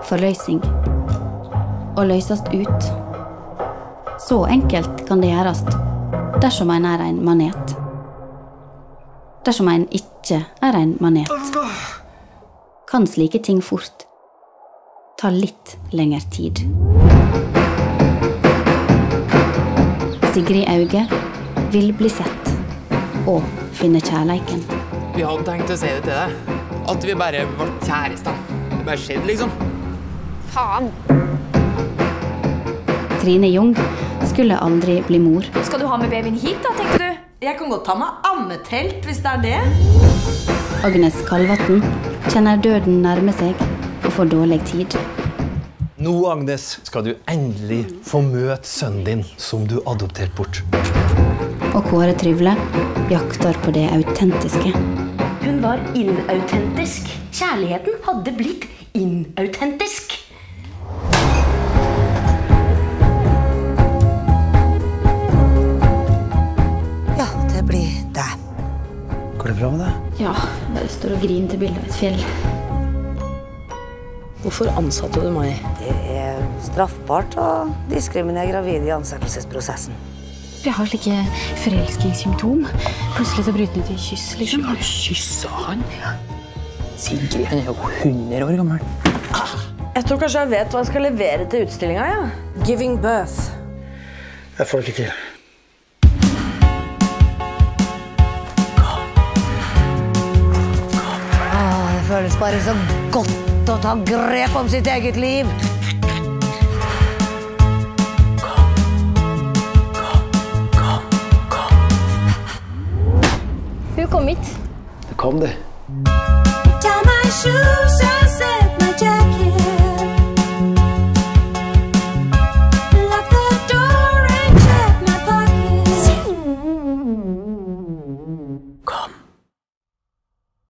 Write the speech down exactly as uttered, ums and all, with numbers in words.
forløsing og løses ut. Så enkelt kan det gjøres dersom en er en manet. Dersom en ikke er en manet, kan slike ting fort ta litt lengre tid. Sigrid Auge vil bli sett og finne kjærleiken. Vi hadde tenkt å si det til deg. At vi bare var kjærester. Det bare skjedde, liksom. Faen! Trine Jung skulle aldri bli mor. Skal du ha med babyen hit da, tenkte du? Jeg kan godt ta med ammetelt, hvis det er det. Agnes Kalvatn kjenner døden nærme seg og får dårlig tid. Nå, Agnes, skal du endelig få møte sønnen din som du adopterte bort. Og Kåre Tryvle jakter på det autentiske. Hun var inautentisk. Kjærligheten hadde blitt inautentisk. Ja, det blir deg. Går det bra med deg? Ja, bare står og griner til bildet av et fjell. Hvorfor ansatte du meg? Det er straffbart å diskriminere gravide i ansettelsesprosessen. Jeg har slike forelskingssymptom. Plutselig så bryter den ut i kyss, liksom. Ja, kyssa han? Sigrid, han er jo hundre år gammel. Jeg tror kanskje jeg vet hva jeg skal levere til utstillingen, ja. Giving birth. Jeg får det ikke til. Ah, det føles bare så godt å ta grep om sitt eget liv. Hun kom hit. Det kom det. Ta meg sju